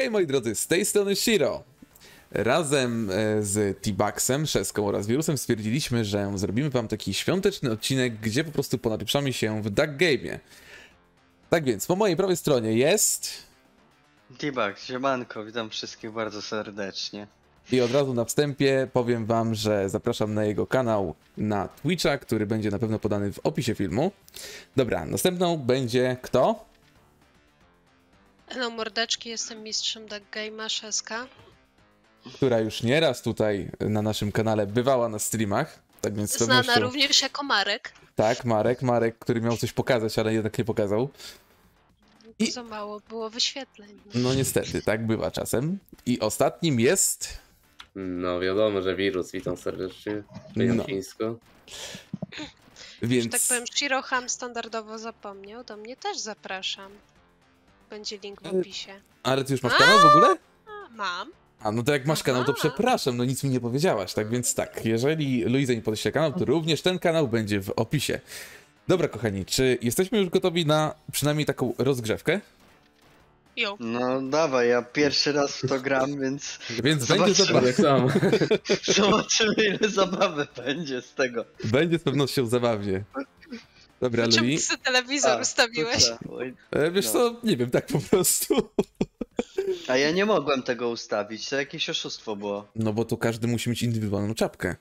Hej moi drodzy, z tej strony Shiro. Razem z T-Baxem, Szeską oraz Wirusem stwierdziliśmy, że zrobimy wam taki świąteczny odcinek, gdzie po prostu ponapieprzamy się w Duck Game'ie. Tak więc, po mojej prawej stronie jest... T-Bax, siemanko, witam wszystkich bardzo serdecznie. I od razu na wstępie powiem wam, że zapraszam na jego kanał na Twitcha, który będzie na pewno podany w opisie filmu. Dobra, następną będzie kto? Hello mordeczki, jestem mistrzem Duck Game'a, Szeska. Która już nieraz tutaj na naszym kanale bywała na streamach. Tak więc z pewnością... Znana również jako Marek. Tak, Marek, który miał coś pokazać, ale jednak nie pokazał. I... Za mało było wyświetleń. No niestety, tak bywa czasem. I ostatnim jest... No wiadomo, że Wirus, witam serdecznie. No. Chińsko. Więc... Że tak powiem, Shiroham standardowo zapomniał, do mnie też zapraszam. Będzie link w opisie. Ale ty już masz kanał w ogóle? Mam. A no to jak masz kanał, to przepraszam, no nic mi nie powiedziałaś. Tak więc tak, jeżeli Luiza nie podeśle kanał, to również ten kanał będzie w opisie. Dobra kochani, czy jesteśmy już gotowi na przynajmniej taką rozgrzewkę? Jo. No dawaj, ja pierwszy raz w to gram, więc będzie zabawy. Zobaczymy, ile zabawy będzie z tego. Będzie z pewnością zabawnie. Dobra, Czemu Lui. ty sobie telewizor ustawiłeś? Wiesz co, nie wiem, tak po prostu. A ja nie mogłem tego ustawić, to jakieś oszustwo było. No bo to każdy musi mieć indywidualną czapkę.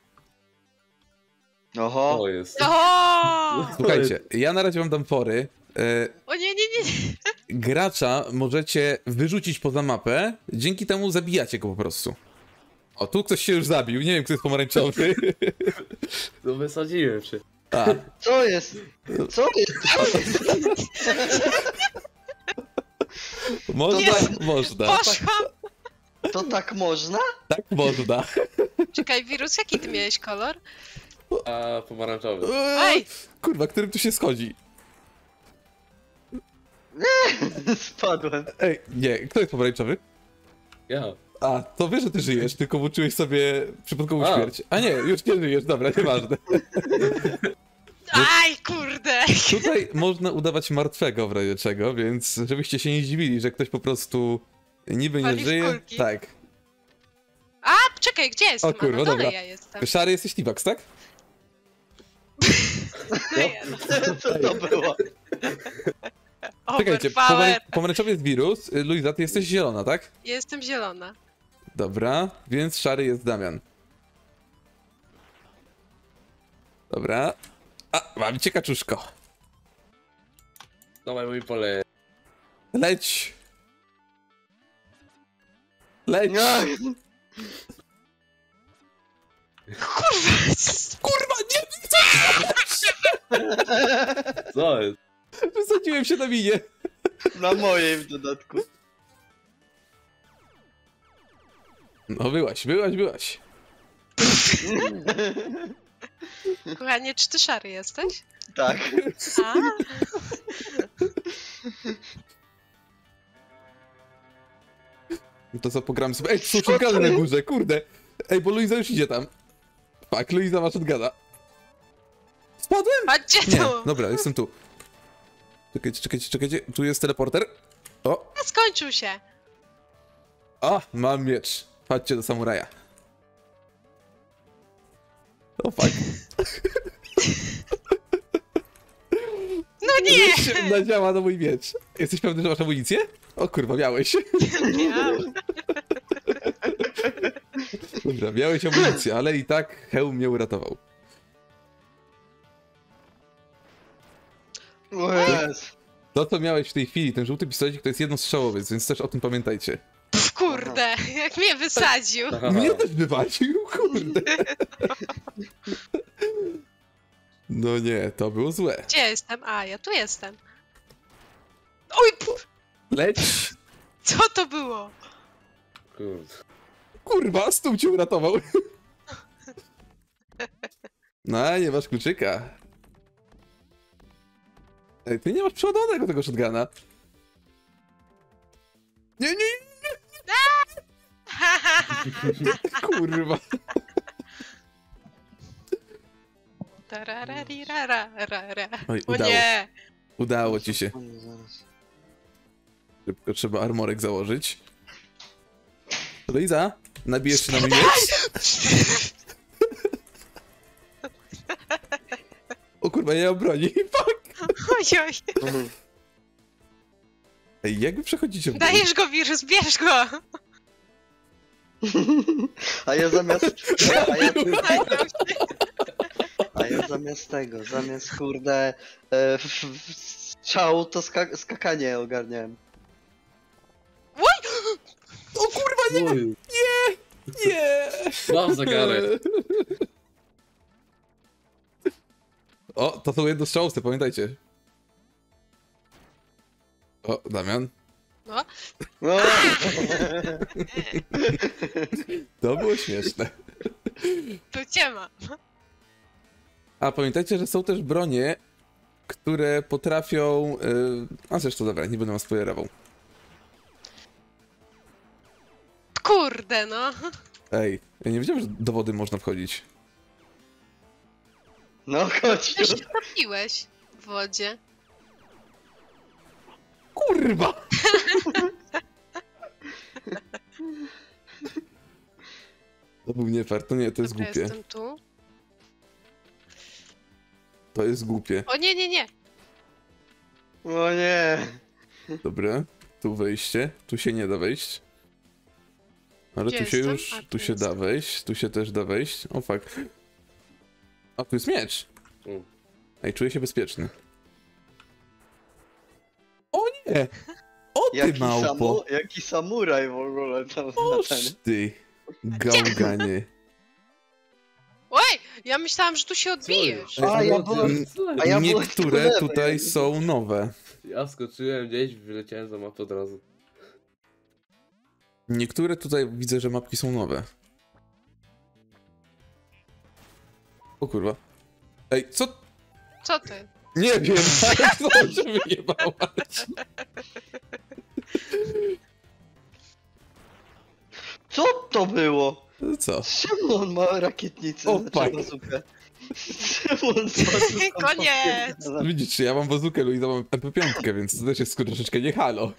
Oho. O jest. Słuchajcie, ja na razie wam dam fory. O nie. Gracza możecie wyrzucić poza mapę, dzięki temu zabijacie go po prostu. O, tu ktoś się już zabił, nie wiem kto jest pomarańczowy. No wysadziłem się. A. Co jest? Co jest? Można. Poszłam! To tak można? Tak można. Czekaj, Wirus, jaki ty miałeś kolor? A pomarańczowy. Ej! Kurwa, którym tu się schodzi? Spadłem. Ej, nie, kto jest pomarańczowy? Ja. A, to wiesz, że ty żyjesz, tylko włączyłeś sobie przypadkową śmierć. A nie, już nie żyjesz, dobra, nieważne. Aj, kurde! Tutaj można udawać martwego w razie czego, więc żebyście się nie zdziwili, że ktoś po prostu niby nie Wali w żyje. kulki. Tak. A, czekaj, gdzie jestem? O kurwa, A na dole dobra. ja jestem. Szary jesteś T-Bax, tak? Co to było? Czekajcie, Overpower. pomarańczowy jest Wirus, Luiza, ty jesteś zielona, tak? Jestem zielona. Dobra, więc szary jest Damian. Dobra. A, mam cię kaczuszko. Dawaj mój pole. Leć! Leć! No. Kurwa, nie! Co jest? Wysadziłem się na minie. Na mojej w dodatku. No byłaś. Kochanie, czy ty szary jesteś? Tak. A? No to co, pogramy sobie. Ej, są shotguny na górze, kurde. Ej, bo Luiza już idzie tam. Fuck, Luiza ma shotguna. Spadłem? Chodźcie Nie, tu! dobra, jestem tu. Czekajcie, tu jest teleporter. O, A, skończył się! mam miecz. Chodźcie do samuraja. O fuck. No nie! się nadziała na mój miecz. Jesteś pewny, że masz amunicję? O kurwa, miałeś. Miałam. Dobra, miałeś amunicję, ale i tak hełm mnie uratował. Yes. To, co miałeś w tej chwili, ten żółty pistolecik, to jest jednostrzałowiec, więc też o tym pamiętajcie. Pff, kurde, jak mnie wysadził. Mnie też wywalił, kurde. No nie, to było złe. Gdzie jestem? A, ja tu jestem. Oj, pff, Leć! co to było? Kurde. Kurwa, stół cię uratował. No, nie masz kluczyka. Ej, ty nie masz przeładowanego tego shotguna. Nie. Kurwa. Tarararirararara. Oj, O udało. nie! Udało ci się. Zaraz. Szybko trzeba armorek założyć. Liza, nabijesz się na mój miecz? O kurwa, ja obroni. Fuck! Ojoj. Ej, jak wy przechodzicie w dół? Dajesz go, wirus, bierz go! A ja zamiast... A ja zamiast tego, zamiast kurde... strzału to skakanie ogarniałem. O kurwa, nie! Oj, Nie! mam zegarek. O, to są jednostrzałowce, pamiętajcie. O, Damian. No, No. To było śmieszne. tu cię ma. A pamiętajcie, że są też bronie, które potrafią... A zresztą dobra, nie będę wam spoilerował. Kurde, no. Ej, ja nie wiedziałem, że do wody można wchodzić. No chodź tu. Też się topiłeś w wodzie. Kurwa! To był nie fair, to nie, to jest Dobra, głupie. jestem tu. To jest głupie. O nie, nie, nie. O nie. Dobra, tu wejście, tu się nie da wejść. Ale Gdzie tu się jestem? już, A, tu tu się da jestem. wejść, tu się też da wejść. O fuck. A tu jest miecz. Mm. Ej, czuję się bezpieczny. O nie! O ty Jaki, małpo! jaki samuraj w ogóle tam na ten. Oż ty! Gałganie. Oj, ja myślałam, że tu się odbijesz. Ej, A, ja ale- byłem- Co jest? a ja byłem Niektóre tu tutaj lewy. są nowe. Ja skoczyłem gdzieś, wyleciałem za mapę od razu. Niektóre tutaj widzę, że mapki są nowe. O kurwa. Ej, co? Co ty? Nie wiem, ale co, żeby nie bałać. Co to było? Co? Czemu on ma rakietnicę? O, Znaczy fuck. bazookę? Czemu on z bazooką Koniec! popierdala? Widzisz, ja mam bazukę, Luisa mam MP5, więc to też jest troszeczkę nie halo.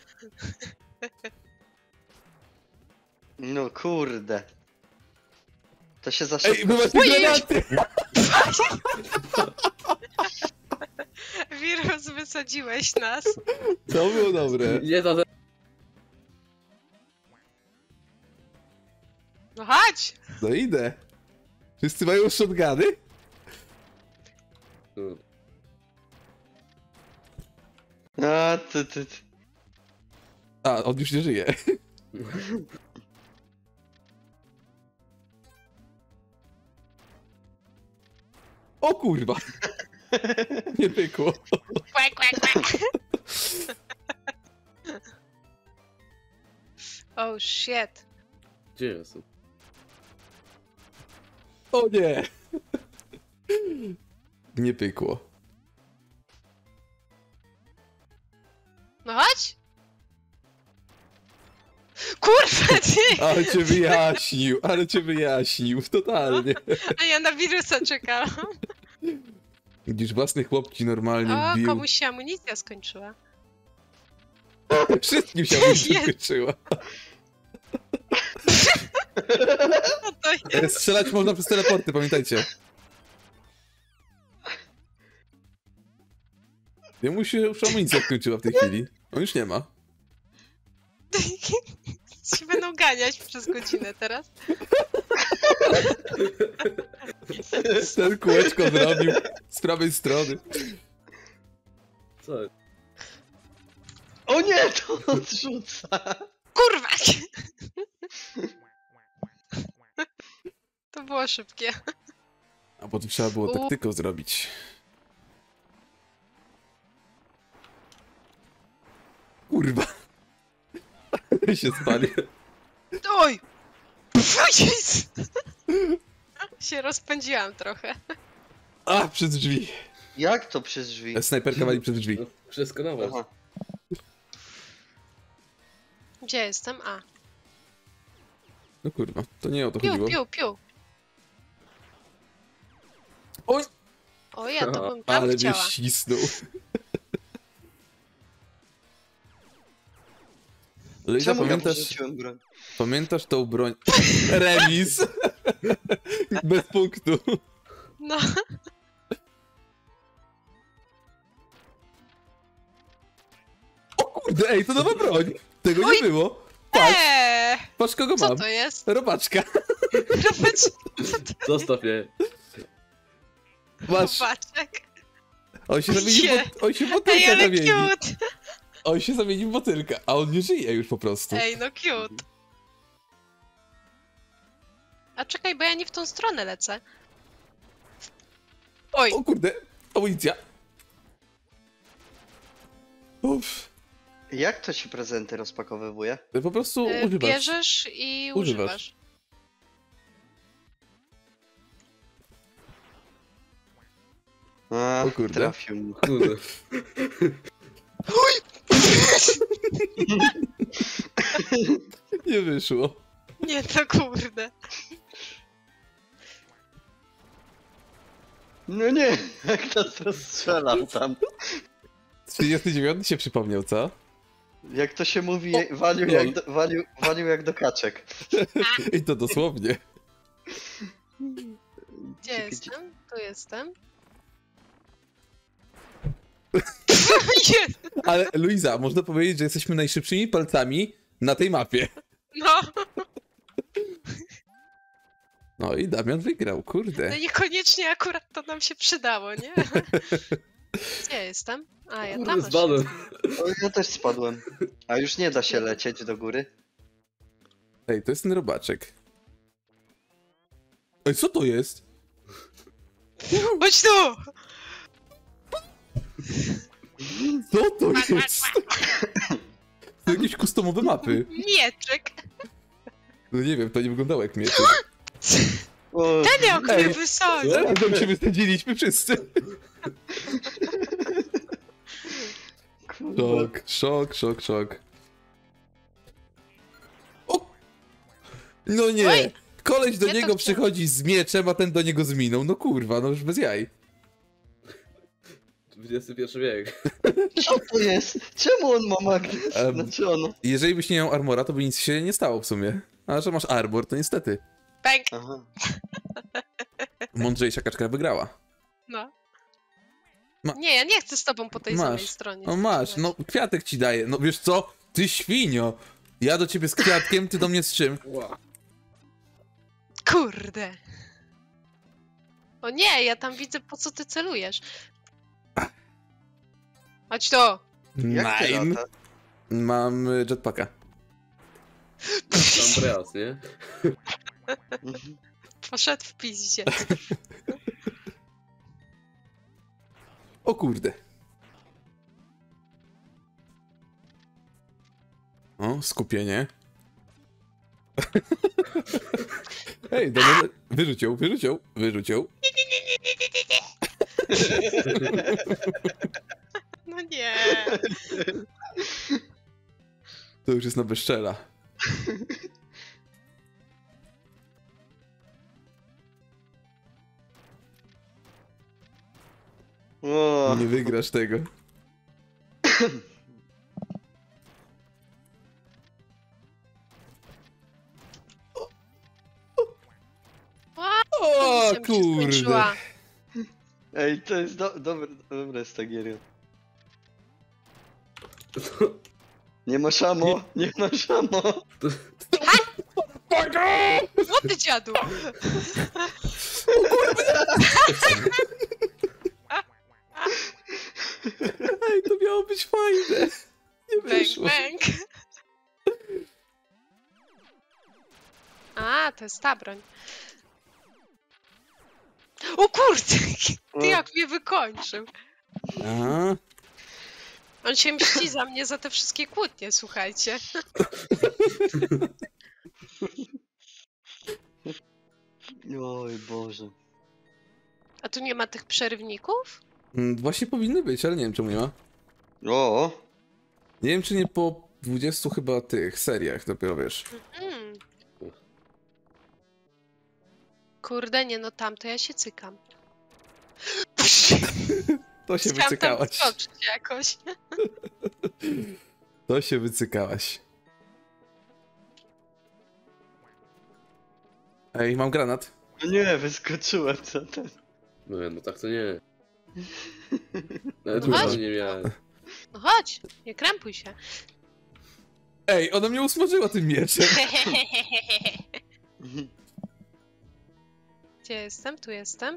No kurde. To się za Ej, szybko... wy macie granaty! Wirus, wysadziłeś nas. To było dobre. Nie, to No chodź! No idę. Wszyscy mają shotguny? A, ty. A, on już nie żyje. O kurwa. Nie pykło. Kłak, kłak, kłak. Oh shit. Gdzie jestem? O nie. Nie pykło. No chodź! Kurwa ty! Ale cię wyjaśnił, totalnie. A ja na wirusa czekałam. Widzisz, własny chłopci normalnie O, bił. komuś się amunicja skończyła. Wszystkim się amunicja Nie. skończyła. No to jest. Strzelać można przez teleporty, pamiętajcie. Jemu się już amunicja skończyła w tej chwili. On już nie ma. się będą ganiać przez godzinę teraz. Ten kółeczko zrobił z prawej strony. Co jest? O nie, to odrzuca. Kurwa! To było szybkie. A potem trzeba było taktyką zrobić. Kurwa. się spali. Oj! Jeez. Się rozpędziłam trochę. A, przez drzwi. Jak to przez drzwi? Snajperka wali przez drzwi. No, przeskanować. Aha. Gdzie jestem? A. No kurwa, to nie o to Piu, chodziło. piu, piu. Oj! O, ja to bym tam Ale mnie chciała. ścisnął. Luisa, Czemu ja pamiętasz, porzuciłem broń? pamiętasz tą broń? Remis! Bez punktu. No. O kurde, ej, to nowa broń! Tego Oj. nie było. Patrz, patrz kogo Co mam. to jest? Robaczka. Zostaw mnie. Masz. Robaczek. On się zamienił Nie. on się w Ej, motylka ale zamieni. cute! On się zamienił w motylka, a on nie żyje już po prostu. Ej, no cute. A czekaj, bo ja nie w tą stronę lecę. Oj, O kurde, amunicja. Uff. Jak to się prezenty rozpakowywuje? Po prostu używasz. bierzesz i Używasz. używasz. A, O kurde. trafił mnie. Kurde. Nie wyszło. Nie, to kurde. No nie, jak to strzelał tam. 39 się przypomniał, co? Jak to się mówi, O, walił, lol. walił jak do kaczek. I to dosłownie. Gdzie jestem? Tu jestem. Nie, Ale Luiza, można powiedzieć, że jesteśmy najszybszymi palcami na tej mapie. no, No i Damian wygrał, no kurde. niekoniecznie akurat to nam się przydało, nie? Gdzie jestem? A, ja Kurde, tam zbadłem. O, ja też spadłem. A już nie da się lecieć do góry. Ej, to jest ten robaczek. Ej, co to jest? Chodź tu! Co to jest? To jakieś customowe mapy. Mieczek! No nie wiem, to nie wyglądało jak mieczek. O, Ten jak mnie Ej, wysadził! Razem się wysadziliśmy wszyscy. kurwa. Szok. O! No nie! Oj! Koleś do Ja to niego chciałam. przychodzi z mieczem, a ten do niego z miną. No kurwa, no już bez jaj. XXI wiek. Co to jest? Czemu on ma magnes? Em, Znaczy on... Jeżeli byś nie miał armora, to by nic się nie stało w sumie. A że masz armor, to niestety. Pęk! Aha. Mądrzejsza kaczka wygrała. No. Ma- Nie, ja nie chcę z tobą po tej Masz. samej stronie. No masz, no kwiatek ci daję. No wiesz co? Ty świnio! Ja do ciebie z kwiatkiem, ty do mnie z czym? Ła. Kurde. O nie, ja tam widzę, po co ty celujesz. Chodź tu! Jak ty Nine. lata? Mam jetpacka. Andreas, nie? Mhm. Poszedł w piździe. O kurde. O, skupienie. Ej, dobra, wyrzucił. No nie. To już jest na bezczela. O, Nie wygrasz tego. O Misja mi się kurde. skończyła. ej, to jest dobre jest ta gierka. Nie ma szamo, nie ma szamo. O ty dziadu! Ej, to miało być fajne. Nie Bang, wyszło. bang. A, to jest ta broń. O kurde! Ty jak mnie wykończył. A, On się mści za mnie za te wszystkie kłótnie, słuchajcie. Oj Boże. A tu nie ma tych przerywników? właśnie powinny być, ale nie wiem czemu nie ma. O, Nie wiem czy nie po 20 chyba tych seriach dopiero wiesz. Mm. Kurde, nie no tam to ja się cykam. To się Chciałam tam wycykałaś. wskoczyć jakoś. To się wycykałaś. Ej, mam granat. No nie, wyskoczyłem, co ten. No tak to nie. Nawet No chodź. dużo nie miałem. No chodź, nie krępuj się. Ej, ona mnie usmażyła tym mieczem. Gdzie jestem? Tu jestem.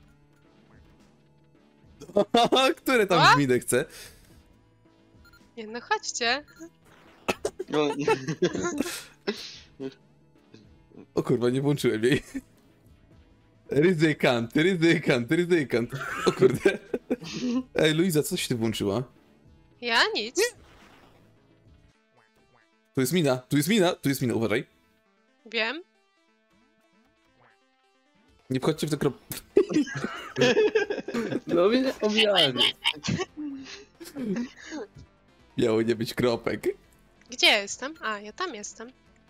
Które tam A? gminy chce? Nie, no chodźcie. No, O kurwa, nie włączyłem jej. Ryzykant, ryzykant, ryzykant. O kurde. Ej, Luiza, coś ty włączyła? Ja nic. Tu jest mina, tu jest mina, tu jest mina, uważaj. Wiem. Nie wchodźcie w te krop... No omijanie. Miało nie być kropek. Gdzie jestem? A, ja tam jestem.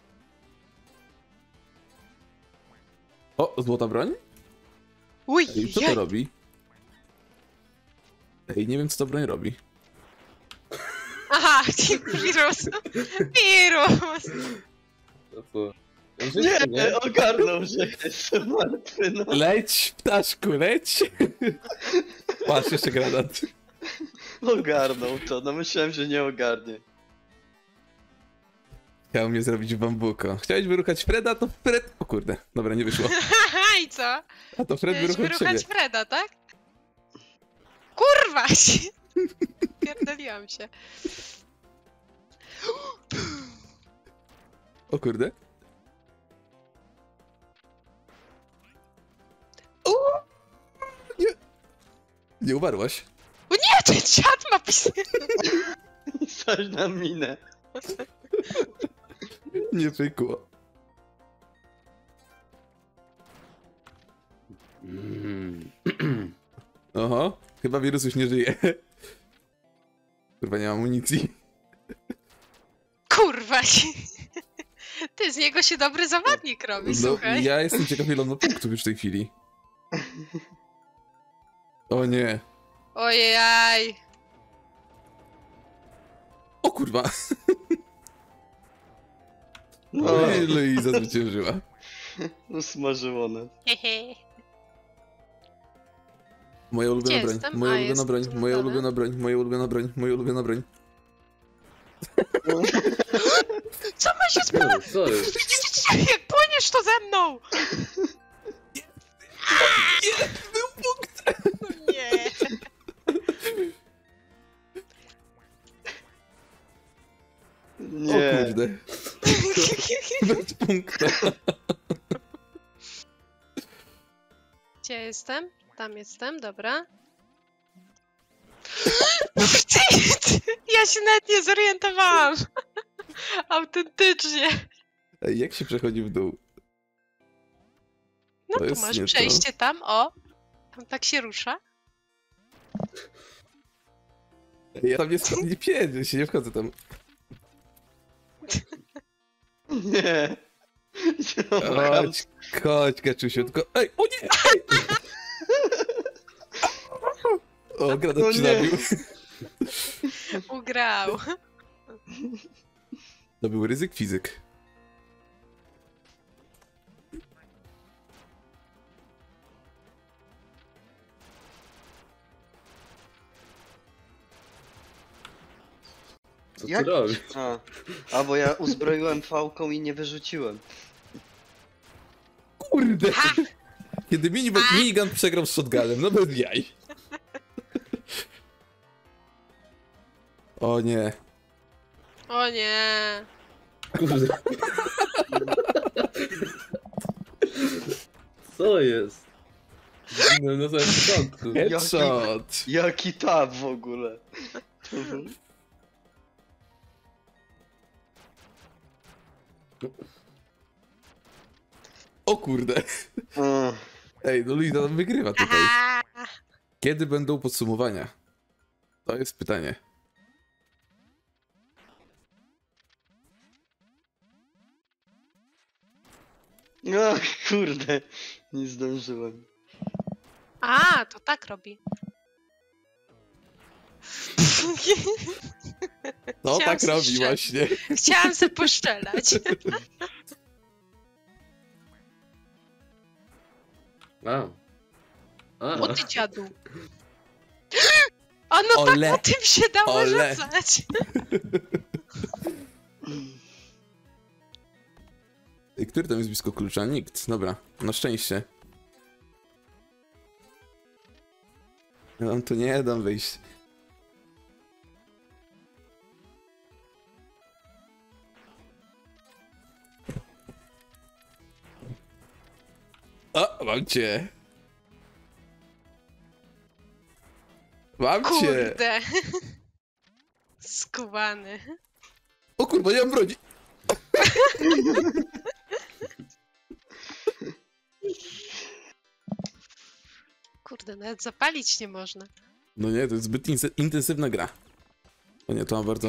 O, złota broń? Uj, Ej, co to robi? Ej, nie wiem, co ta broń robi. Aha, wirus. Wirus. No to... nie, ogarnął, że jestem martwy, no. Leć, ptaszku, leć! Patrz, jeszcze granat. Ogarnął to, no myślałem, że nie ogarnie. Chciał mnie zrobić w bambuko. Chciałeś wyruchać Freda, to Fred... O kurde, dobra, nie wyszło. Haha, i co? A to Fred Chciałeś wyruchał ciebie. wyruchać Freda, tak? Kurwa! Pierdoliłam się. O kurde. O! Nie. Nie umarłaś. O nie, ten dziad ma pisy. Coś na minę. Nie pykło. Oho, chyba wirus już nie żyje. Kurwa, nie mam amunicji. Kurwa. Ty, z niego się dobry zawodnik robi, No, słuchaj. ja jestem ciekaw, ile on ma punktów już w tej chwili. O nie. Ojej. O kurwa. No, Oj, Luiza zwyciężyła. usmażyło nas. Hehe. Moja ulubiona Gdzie broń, jestem? moja A, ulubiona jest broń, tu moja na dole. ulubiona broń, moja ulubiona broń, moja ulubiona broń. Co ma się spać? Co jest? Jak płyniesz, to ze mną! Był punkt! Nie. O Nie. kurde. Bez punkta. Gdzie jestem? Tam jestem, dobra. Ja się nawet nie zorientowałam. Autentycznie. Ej, jak się przechodzi w dół? No To tu jest masz nie to. przejście tam, o. Tam tak się rusza. Ej, ja tam nie pierdzę się, nie wchodzę tam. Nie. Chodź, chodź, Kaczusiu, tylko... Ej, o nie! Ej! O, granat O ci nie. nabił. Ugrał. To był ryzyk fizyk. Co Jak? ty robisz? A, bo ja uzbroiłem fałką i nie wyrzuciłem. Kurde! Kiedy minigun przegrał z shotgunem, no bez jaj. O nie. O nie. Kurde. Co jest? No na samym początku. Headshot! Jaki tab w ogóle. O kurde. Ej, no Luisa tam wygrywa tutaj. Aha. Kiedy będą podsumowania? To jest pytanie. No kurde, nie zdążyłem. A, to tak robi. No Chciałam tak robi słyszeć. właśnie. Chciałam se poszczelać. O ty dziadu. A no Ole. tak, tym się dało Ole. rzucać. Ej, który tam jest blisko klucza? Nikt. Dobra, na szczęście. Ja wam tu nie dam wyjść. O, mam cię. Mam cię. Kurde. Skubany. O kurwa, nie mam broni. Kurde, nawet zapalić nie można. No nie, to jest zbyt intensywna gra. O nie, to ma bardzo...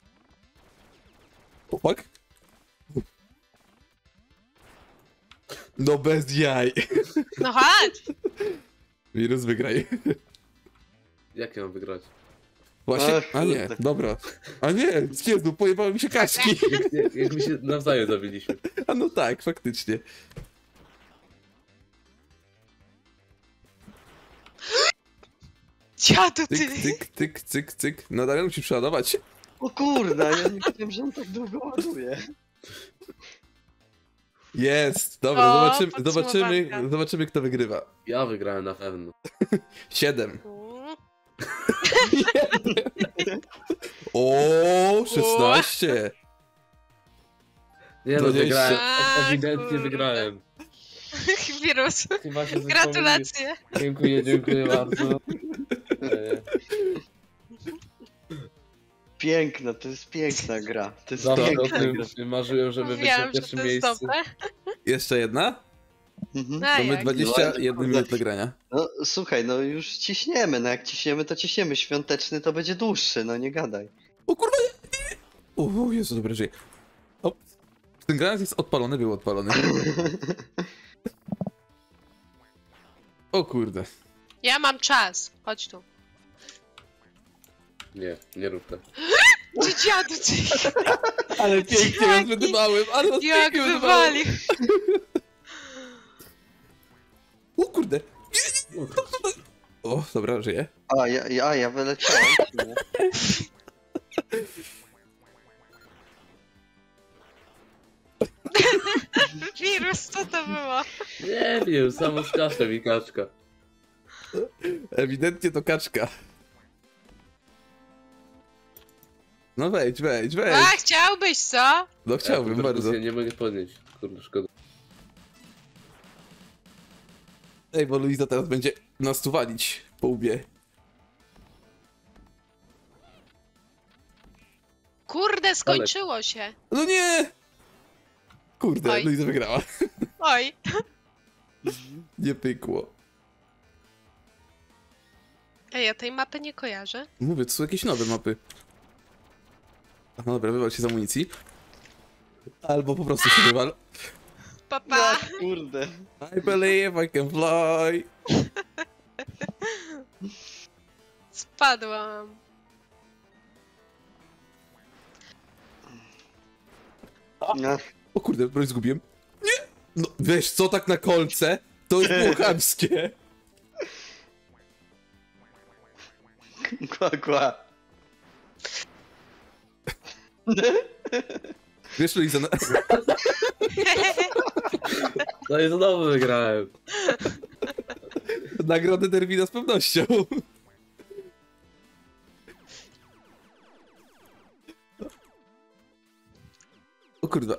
O fuck? No bez jaj. No chodź! Wirus, wygraj. Jak ja mam wygrać? Właśnie? Ach, A nie, kurde. dobra. A nie, Jezu, pojebały mi się kaczki. Jak my się nawzajem zabiliśmy. A no tak, faktycznie. Dziadu ty! Cyk, cyk, cyk, cyk, cyk. No Darian musi przeładować. O kurde, ja nie wiem, że on tak długo ładuje. Jest, dobra, O, zobaczymy, podsumowanka. zobaczymy kto wygrywa. Ja wygrałem na pewno. 7. Mm. O, 16. Nie To no, nieźle. wygrałem. A, Ewidentnie kurde. wygrałem. Wirus. Chyba się Gratulacje. Dziękuję bardzo. Piękna, to jest piękna gra. To jest Zawsze o piękna gra. tym marzyłem, żeby być na Mówiłam, że to pierwszym jest miejscu. dobre. Jeszcze jedna? Mhm. A Mamy jak? 21 minut do grania. No słuchaj, no już ciśniemy, no jak ciśniemy, to ciśniemy. Świąteczny to będzie dłuższy, no nie gadaj. O kurwa, nie! O Jezu, dobra, żyję. O, ten granat jest odpalony, był odpalony. O kurde. Ja mam czas. Chodź tu. Nie rób tak. Ty dziadu ty! Ale pięknie Jaki- was wydymałem, ale was Jak pięknie wydymałem. wywalił! O kurde. O, dobra, żyję. Ja wyleciałem. Wirus, co to było? Nie wiem, samo skacze mi kaczka. Ewidentnie to kaczka. No wejdź, wejdź, wejdź. A, chciałbyś, co? No chciałbym Ja bardzo. nie mogę podnieść. Kurde, szkoda. Ej, bo Luiza teraz będzie nas tu walić po łbie. Kurde, skończyło się. No nie! Kurde, Oj. Luiza wygrała. Oj. Nie pykło. Ej, ja tej mapy nie kojarzę. Mówię, to są jakieś nowe mapy. No dobra, wywal się z amunicji. Albo po prostu się wywal. Papa. No kurde. I believe I can fly. Spadłam. No, O kurde, broń zgubiłem. Nie! No wiesz co, tak na kolce? To już było chamskie. kła. Wiesz, Luiza, No i znowu wygrałem. nagrodę Derwina z pewnością. O kurde.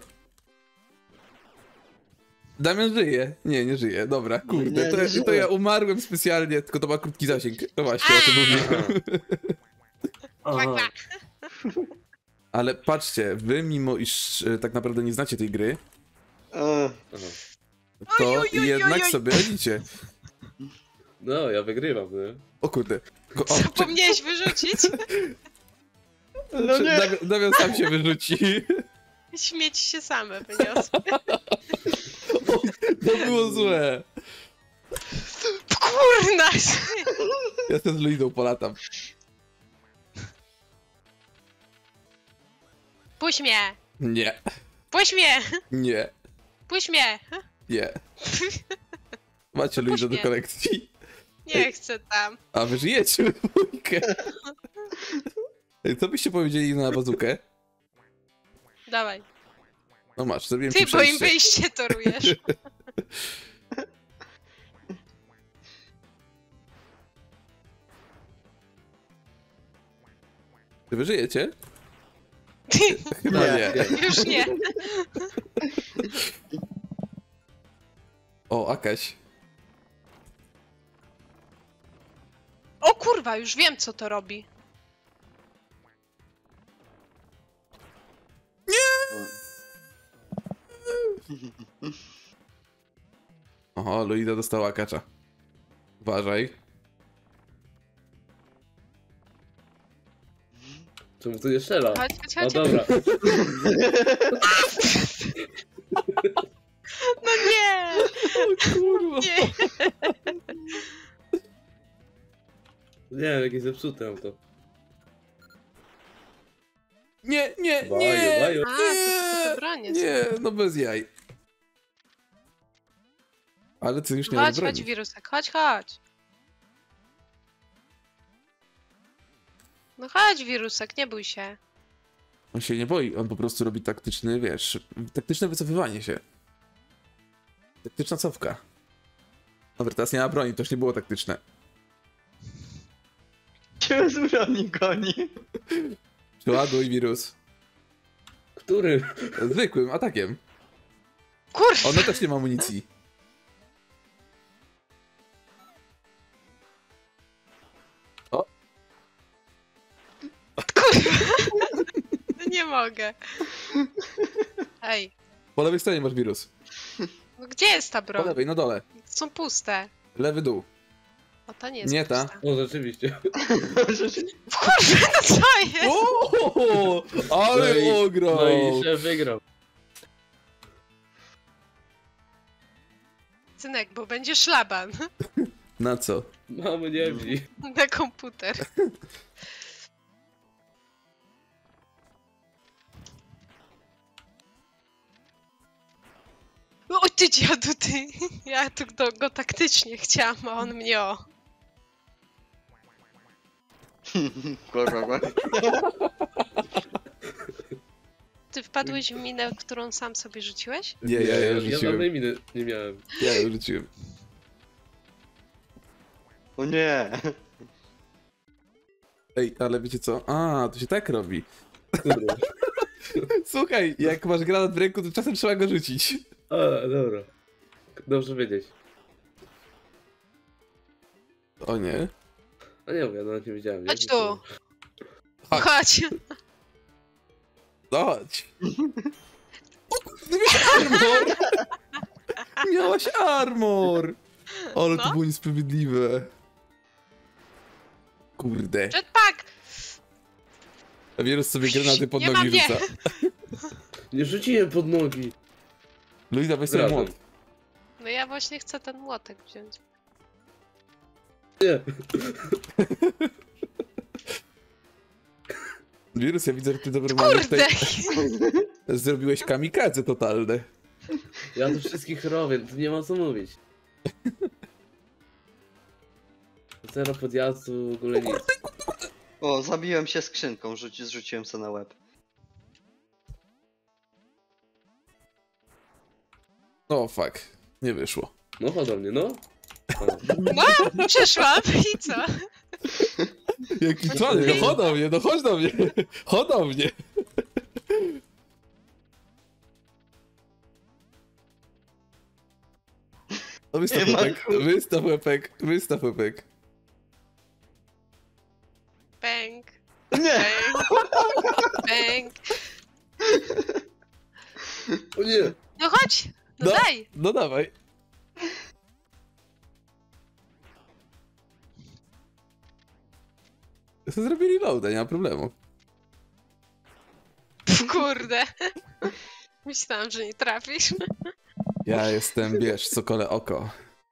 Damian żyje. Nie, nie żyje. Dobra, kurde. Nie, To, nie żyje. to ja umarłem specjalnie, tylko to ma krótki zasięg. No właśnie, o tym mówiłem. Kwa, kwa. Ale patrzcie, wy mimo iż tak naprawdę nie znacie tej gry, O, to Oj, oj, oj, jednak oj, oj. sobie radzicie. No, ja wygrywam, nie? O kurde. O, Zapomniałeś wyrzucić? no nie. Damian sam się wyrzuci. Śmieci się same wyniosły. To było złe. Kurna! Ja sobie z Luizą polatam. Puść mnie! Nie, Puść mnie! nie, Puść mnie! nie. Macie No Luisa do puść mnie. kolekcji. Nie chcę tam. A wy żyjecie w dwójkę. Ej, co byście powiedzieli na bazukę? Dawaj. No masz, zrobiłem Ty, ci bo im przejście. wyjście torujesz. Czy wy żyjecie? Chyba nie. Już nie. O, Akaś. O kurwa, już wiem co to robi. Oho, Luida dostała Akacza. Uważaj. Czemu tu nie strzela? Chodź, chodź, O chodź. dobra. No nie! Kurwa. Nie! Nie wiem, jakieś zepsute mam to. Nie, nie, Baju, nie! baju. A, to tylko te bronie są. Nie, no bez jaj. Ale ty już nie Chodź, masz broni. chodź, wirusek, chodź, chodź. No chodź, wirusek, nie bój się. On się nie boi, on po prostu robi taktyczny, wiesz, taktyczne wycofywanie się. Taktyczna cofka. Dobra, teraz nie ma broni, to już nie było taktyczne. Cię z broni goni. Przeładuj wirus. Który? Zwykłym atakiem. Kurwa! Ona też nie ma amunicji. Nie mogę. Ej, Po lewej stronie masz wirus. no gdzie jest ta Po broń? lewej, na dole. Są puste. Lewy dół. O, ta nie jest Nie ta. pusta. O, rzeczywiście. Kurwa, no co jest? O, ale No i ograł! szef wygrał. Synek, bo będzie szlaban Na co? Mamy nie wzi. na komputer. O ty dziadu, ty! Ja tu go taktycznie chciałam, a on mnie o. Kurwa, Ty wpadłeś w minę, którą sam sobie rzuciłeś? Nie, ja Ja rzuciłem. żadnej miny nie miałem. Ja ją rzuciłem. O nie. Ej, ale wiecie co? A, to się tak robi. Kurde. Słuchaj, jak masz granat w ręku, to czasem trzeba go rzucić. A, dobra. Dobrze wiedzieć. O nie. A nie mówię, no nie wiedziałem. nie? Chodź tu. Chodź. Chodź. No chodź. O, ty miałeś armor! Miałaś armor! Ale to No. było niesprawiedliwe. Kurde. Jetpack! A wirus sobie granaty pod Nie nogi mam, nie. rzuca. Nie rzuciłem pod nogi. Luisa, weź sobie Razem. młot. No ja właśnie chcę ten młotek wziąć. Nie. Wirus, ja widzę, że ty to normalnie Kurde! zrobiłeś kamikadze totalne. Ja tu wszystkich robię, tu nie ma co mówić. Zero podjazdu, w ogóle nic. O, zabiłem się skrzynką, zrzuciłem sobie na łeb. O, fuck. Nie wyszło. No chodź do mnie, no. O. No, przyszłam i co? Jaki cwany, no chodź do mnie, no chodź do mnie. Chodź do mnie. No wystaw Nie ma łepek, wystaw łepek, wystaw łepek. Bęk, Nie! bęk. O nie! No chodź! No No. daj! No dawaj. Ja sobie zrobię reloada, nie ma problemu. Kurde. Myślałam, że nie trafisz. Ja jestem, wiesz, sokole oko.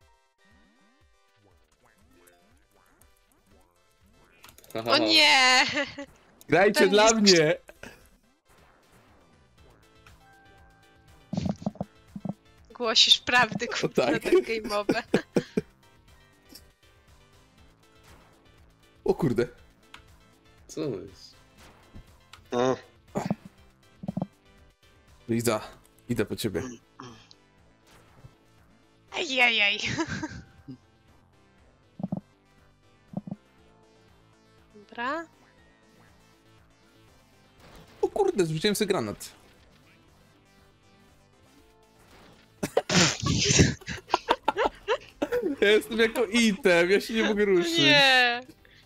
Haha. O nie! Grajcie Ten dla jest- mnie! Głosisz prawdy, kurwa, tak. tak game'owe. O kurde. Co jest? A, Liza, idę po ciebie. Ejejej. Dobra. O kurde, zrzuciłem sobie granat. Ja jestem jako item, ja się nie mogę ruszyć. Nie.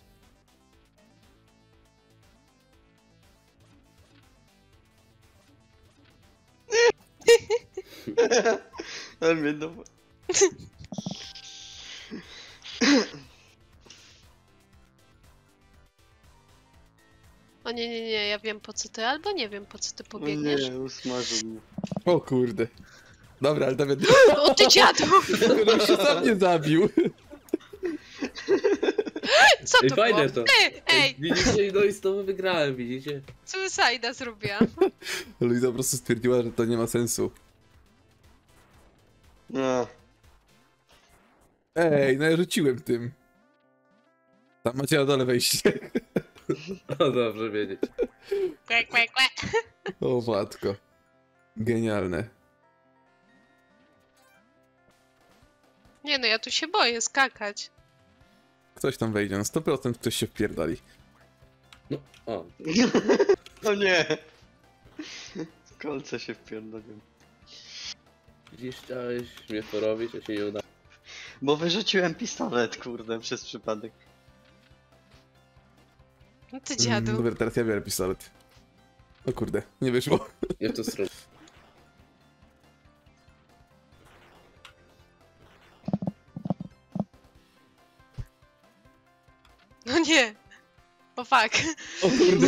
ale mnie no... O nie, ja wiem po co ty, albo nie wiem po co ty pobiegniesz. Nie, usmażył mnie. O kurde. Dobra, ale Dawid, O ty dziadu! on się sam nie zabił. Co Ej, to fajne było? to. Ej, Widzicie, no i z tobą wygrałem, widzicie? suicide'a zrobiłam. Luisa po prostu stwierdziła, że to nie ma sensu. No. Ej, no ja rzuciłem tym. Tam macie na dole wejście. No dobrze wiedzieć. Kłe, kłe, kłe. O matko. Genialne. Nie no, ja tu się boję skakać. Ktoś tam wejdzie, na 100% ktoś się wpierdali. No, o. O nie! Kolce się wpierdoliłem. Widzisz, chciałeś mnie porobić, a się nie udało. Bo wyrzuciłem pistolet, kurde, przez przypadek. No ty dziadu. Dobra, teraz ja biorę pistolet. O kurde, nie wyszło. Nie w tą stronę. No nie. O fuck. O kurde.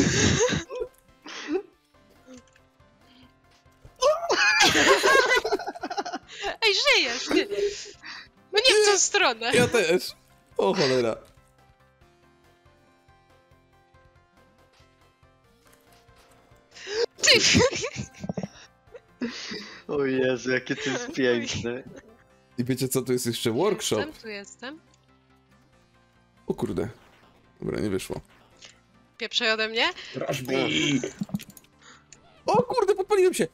Ej, żyjesz! Nie. No nie w tą stronę. Ja też. O cholera. Ty. O Jezu, jakie to jest piękne. I wiecie co, tu jest jeszcze workshop. Tu jestem. O kurde. Dobra, nie wyszło. Pieprzej ode mnie. Rushby! O kurde, podpaliłem się.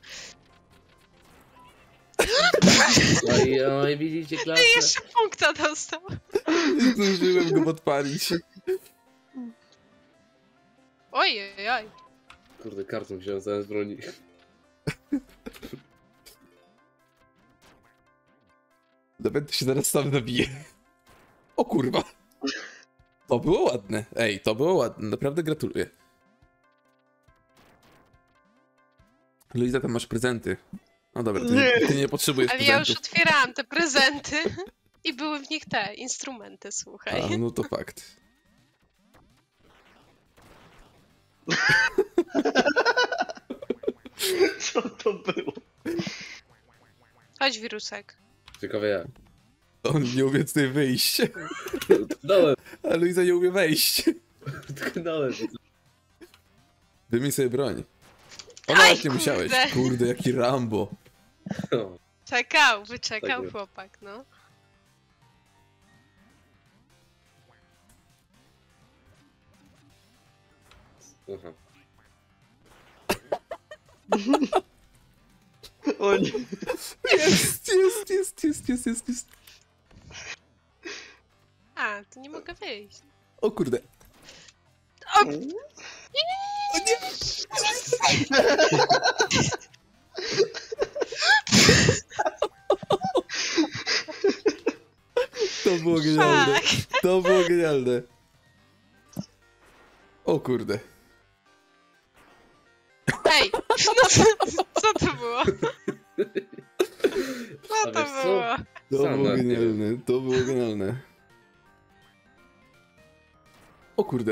Oj, oj, widzicie Ty klasę? jeszcze punkta dostał. Nie zdążyłem go podpalić. Ojej, oj. Kurde, kartą wziąłem zamiast broni. Nawet się zaraz sam zabije. O kurwa. To było ładne. Ej, to było ładne. Naprawdę gratuluję. Luisa, tam masz prezenty. No dobra, ty nie potrzebujesz Ale ja już prezentów. otwierałam te prezenty i były w nich te instrumenty, słuchaj. A, no to fakt. Co to było? Chodź, wirusek. Ciekawe jak. On nie umie tutaj wyjść. Tknąłem, A Luisa nie umie wejść. tknąłem. Wymień sobie broń. O, Aj, nawet nie kurde. musiałeś. Kurde, jaki Rambo. O, Wyczekał Tak. chłopak, no. aha. O nie. Jest. A, to nie mogę wyjść. O kurde. O, O nie. To było genialne. fuck. To było genialne. O kurde. Ej, no co to było? Co A to wiesz co? było? To Sam było nawet nie genialne. To było genialne. O kurde.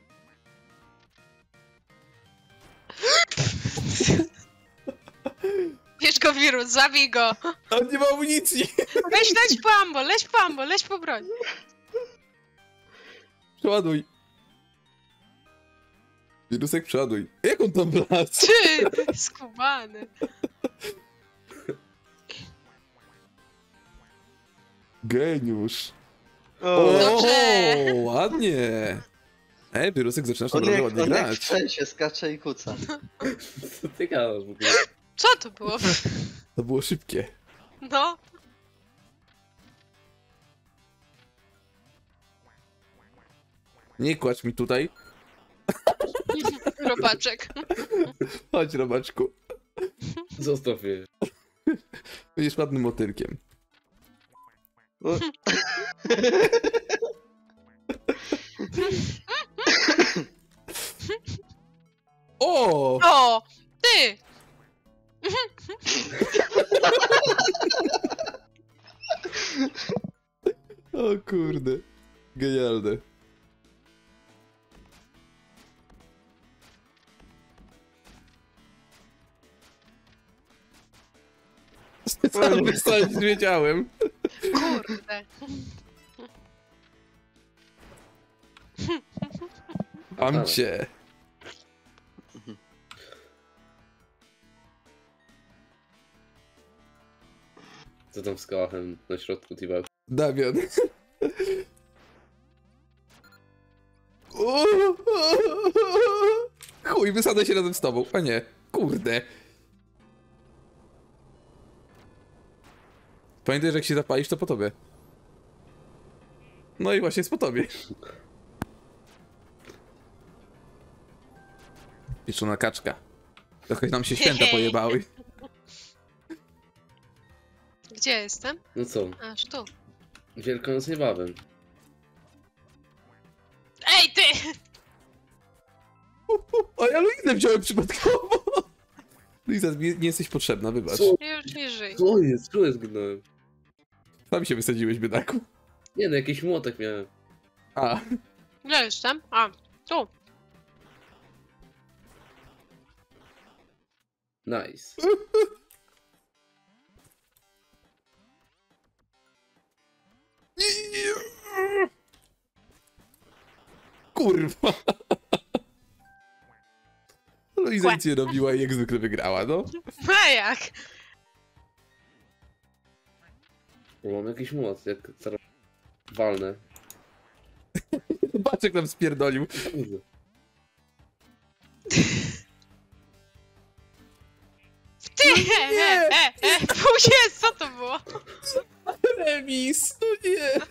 Bierz go, wirus, zabij go. On nie ma amunicji. Leć po ambo, leć po broń. Przeładuj. Wirusek, przeładuj. Jak on tam wlazł? Ty, skubany. Geniusz. O, Dobrze. Ładnie. Wirusek, zaczynasz on naprawdę jak, ładnie on jak w grać. sensie skacze i kuca. Co ty gadasz w ogóle? Co to było? To było szybkie. No. Nie kładź mi tutaj. Robaczek. Chodź, robaczku. Zostaw je. Będziesz ładnym motylkiem. O, O! O! Ty! O kurde. Genialne. Sam wysłać wiedziałem. Kurde. Mam cię. Co tam z kałachem na środku T-Box? Damian. Chuj, wysadzę się razem z tobą. A nie, kurde. Pamiętaj, że jak się zapalisz, to po tobie. No i właśnie jest po tobie. Pieczona kaczka. Trochę nam się święta pojebały. Gdzie jestem? No co? Aż tu. Wielkanoc niebawem. Ej, ty! O, ja Luizę wziąłem przypadkowo. Luiza, nie jesteś potrzebna, wybacz. Co? Już nie żyj. Co jest? Co jest gnałem? Sam się wysadziłeś, biedaku. Nie no, jakiś młotek miałem. A, Gdzie jestem? A, tu. Nice. kurwa. Luiza Kłe. nic nie robiła i jak zwykle wygrała, no. A jak? Bo mam jakiś młot, jak zaraz walnę. Patrz jak nam spierdolił. Kurde. Ty! Później, co to było? Remis, no nie.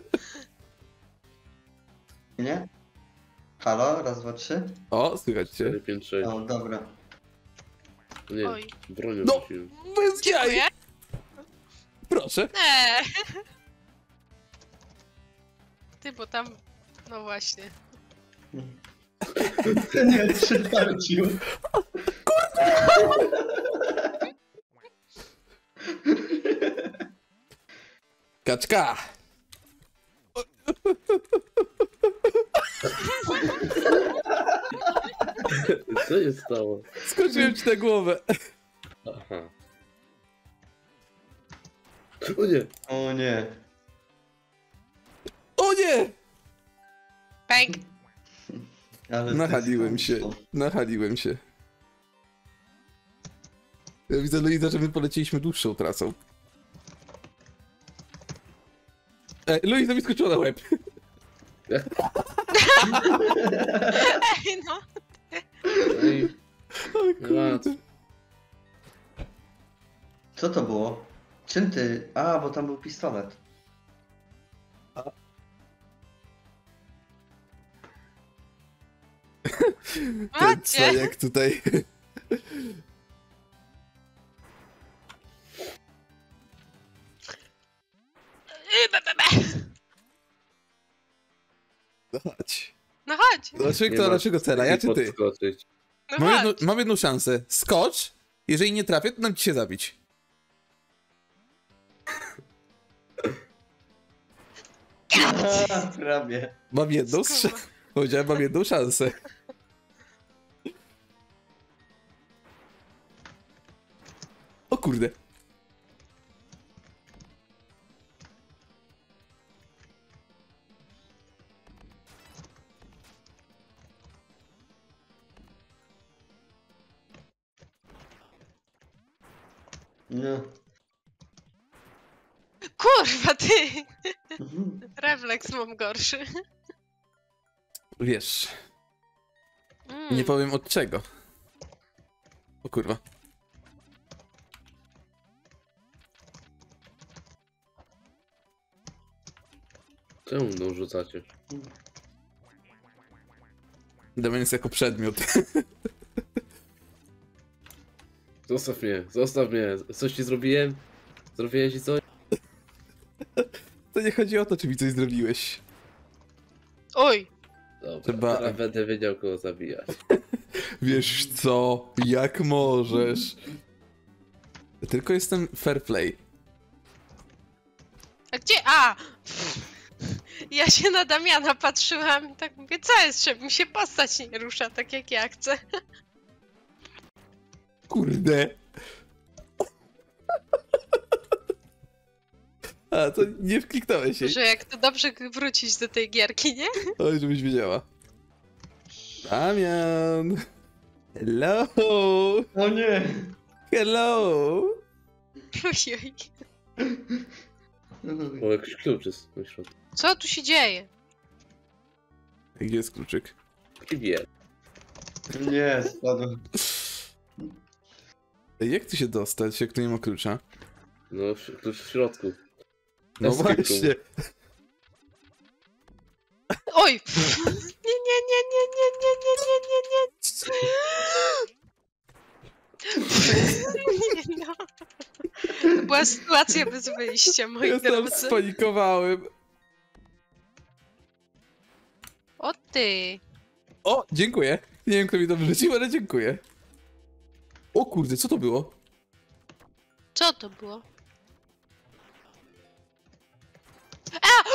nie? Halo, raz, dwa, trzy? O, słychać cię. 4, 5, 6. O, dobra. Nie, Oj. bronią No. rzuciłem. Bez jaj. Dziękuję. Proszę. Ty, bo tam... No właśnie. Nie, przyparcił. Kaczka. Co się stało? Skoczyłem ci na głowę. Aha. O nie! O nie. O nie! Pęk. Ale Nachaliłem się. Nachaliłem się. Ja widzę, Luiza, że my poleciliśmy dłuższą trasą. Luiza mi skoczyła na łeb. Ej, no. No i O kurde. Co to było? Czym ty? A, bo tam był pistolet. Ten co Macie. jak tutaj... No chodź. No chodź. Dlaczego, nie ma dlaczego cela? Ja czy ty? podskoczyć. No Mam, chodź. mam jedną szansę. Skocz. Jeżeli nie trafię, to dam ci się zabić. Prawie. Mam jedną Skurwa. Powiedziałem, mam jedną szansę. O kurde. No. Kurwa, ty! Refleks mam gorszy. Wiesz, nie powiem od czego. O kurwa. Czemu mną rzucacie? Damian jest jako przedmiot. Zostaw mnie, zostaw mnie. Coś ci zrobiłem? Zrobiłeś ci coś? To nie chodzi o to, czy mi coś zrobiłeś. Oj! Dobra, Trzeba- teraz będę wiedział, kogo zabijać. Wiesz co? Jak możesz? Tylko jestem fair play. A gdzie? A! Ja się na Damiana patrzyłam i tak mówię, co jest, że mi się postać nie rusza tak jak ja chcę. Kurde. A, to nie wkliknąłeś jej. Że jak to dobrze wrócić do tej gierki, nie? Oj, żebyś wiedziała. Damian! Hello! O nie! Hello! Ojej. O, jakiś klucz jest na środku. Co tu się dzieje? Gdzie jest kluczyk? I wie. Nie, spadłem. Ej, jak tu się dostać, jak tu nie ma klucza? No, klucz w środku. No Escape room. właśnie. Oj! Nie, nie, nie, nie, nie, nie, nie, nie, nie, nie. Nie no. To była sytuacja bez wyjścia, moi Ja sam drodzy. spanikowałem. O ty! O, dziękuję. Nie wiem, kto mi to wrzucił, ale dziękuję. O kurde, co to było? Co to było? A!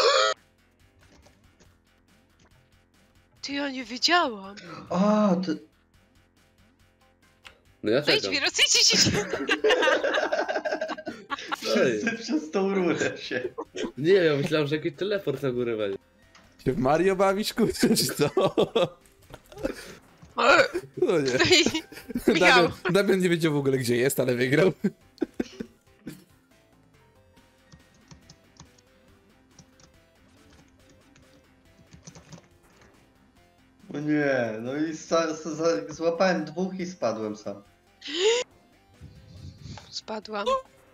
Ty, ja nie wiedziałam. A, to... No ja Wejdź, czekam. wirus, idź. Wszyscy przez tą rurę się. Nie, ja myślałem, że jakiś teleport na górę będzie. Się w Mario bawisz, kurczę, czy co? No nie. Michał. Damian nie wiedział w ogóle, gdzie jest, ale wygrał. O nie, no i złapałem dwóch i spadłem sam. Spadłam.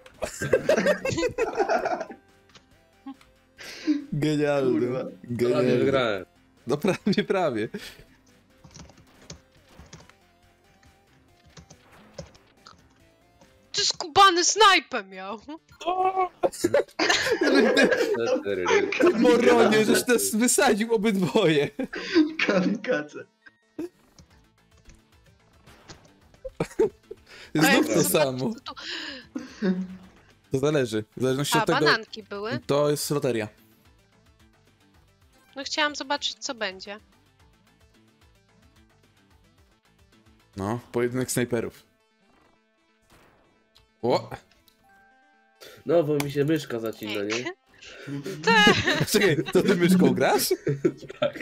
Genialne. Kurwa. Prawie Genialne. wygrałem. No prawie, prawie. Ty skubany snajpę miał. Moronie, żeś nas wysadził obydwoje. Kamikaze. A Znów jak to zobaczę, samo. co tu- To zależy. W zależności A, od tego. bananki były? To jest loteria. No chciałam zobaczyć, co będzie. No, pojedynek snajperów. O! No, bo mi się myszka zacina, nie? Czekaj, to ty myszką grasz? Tak.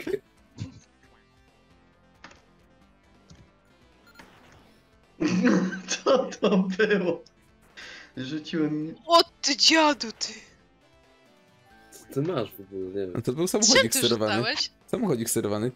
Co to było? Rzuciłem... O ty dziadu, ty! Co ty masz w ogóle, nie wiem. No to był Czym samochodzik ty sterowany. rzucałeś? Samochodzik sterowany.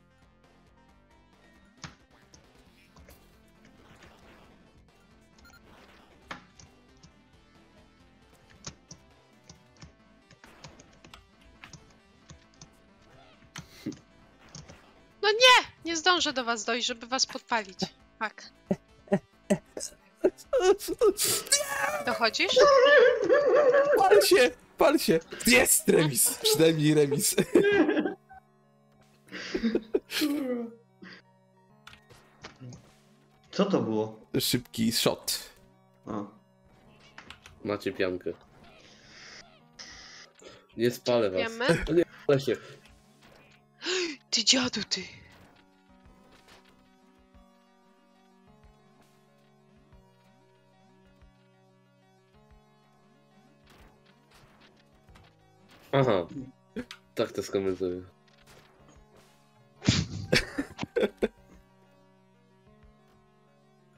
No nie! Nie zdążę do was dojść, żeby was podpalić. Tak. Dochodzisz? Pal się! Pal się! Jest remis! Przynajmniej remis. Co to było? Szybki shot. A. Macie piankę. Nie spalę was. Wiemy? O nie, spalę się. Ty dziadu, ty! Aha. Tak to skomentuję.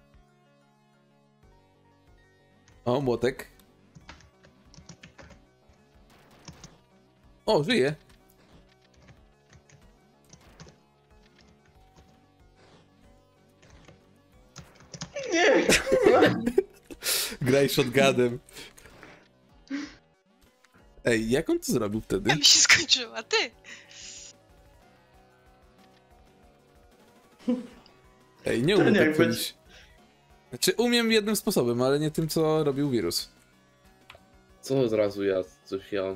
O, młotek. O, żyje. Nie! Graj shotgunem. Ej, jak on to zrobił wtedy? Ja mi się skończyła, ty! Ej, nie To umiem nie tak być. powiedzieć. Znaczy, umiem jednym sposobem, ale nie tym, co robił wirus. Co od razu ja coś ja.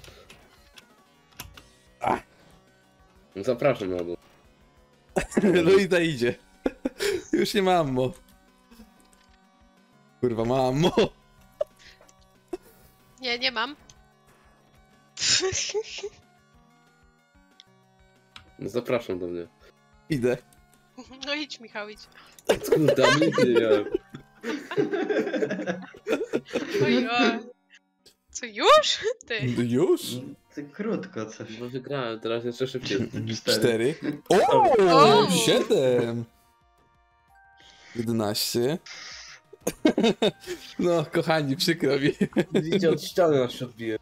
A. Zapraszam na dół. No i ta idzie. Już nie ma ammo. Kurwa, ma ammo. Nie, nie mam. No zapraszam do mnie. Idę. No idź, Michał, idź. Kurde, a nigdy nie miałem. Oj, oj. Co, już? Ty. Już? Ty krótko coś. No wygrałem, teraz jeszcze szybciej. 4. O! O! 7. 11. No, kochani, przykro mi. Widzicie, od ściany nas się odbije.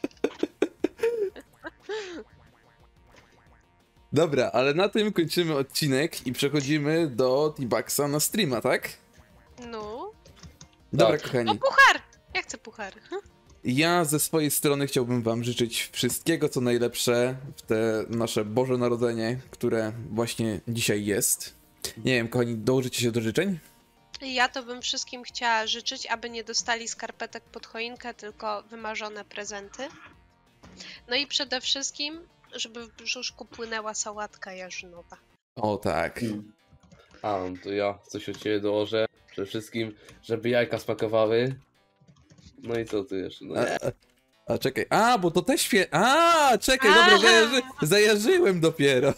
Dobra, ale na tym kończymy odcinek i przechodzimy do T-Bucksa na streama, tak? No. Dobra, Tak. O, kochani. puchar! Ja chcę puchar. Ja ze swojej strony chciałbym wam życzyć wszystkiego, co najlepsze w te nasze Boże Narodzenie, które właśnie dzisiaj jest. Nie wiem, kochani, dołożycie się do życzeń? Ja to bym wszystkim chciała życzyć, aby nie dostali skarpetek pod choinkę, tylko wymarzone prezenty. No i przede wszystkim, żeby w brzuszku płynęła sałatka jarzynowa. O tak. A, no to ja coś od ciebie dołożę. Przede wszystkim, żeby jajka smakowały. No i co ty jeszcze? No, A czekaj, bo to też czekaj, dobra, Aha! zajarzyłem dopiero.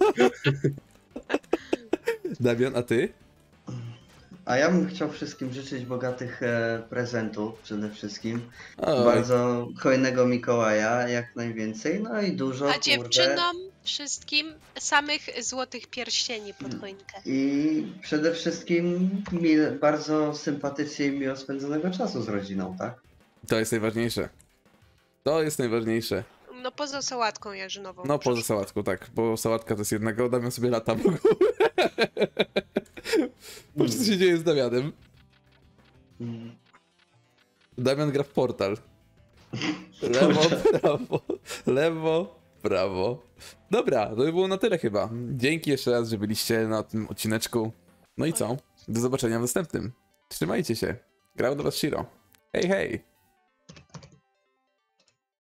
Damian, a ty? A ja bym chciał wszystkim życzyć bogatych prezentów przede wszystkim. Oj, Bardzo hojnego Mikołaja, jak najwięcej. No i dużo, A dziewczynom wszystkim samych złotych pierścieni pod choinkę. I przede wszystkim bardzo sympatycznie i miło spędzonego czasu z rodziną, tak? to jest najważniejsze. To jest najważniejsze. No poza sałatką jarzynową. No poza sałatką, tak, bo sałatka to jest jednego, Damian sobie lata w ogóle. Patrz, co się dzieje z Damianem. Mm. Damian gra w Portal. Lewo, prawo, lewo, prawo. Dobra, to by było na tyle chyba. Dzięki jeszcze raz, że byliście na tym odcineczku. No i co? Do zobaczenia w następnym. Trzymajcie się. Grał do was Shiro. Hej, hej!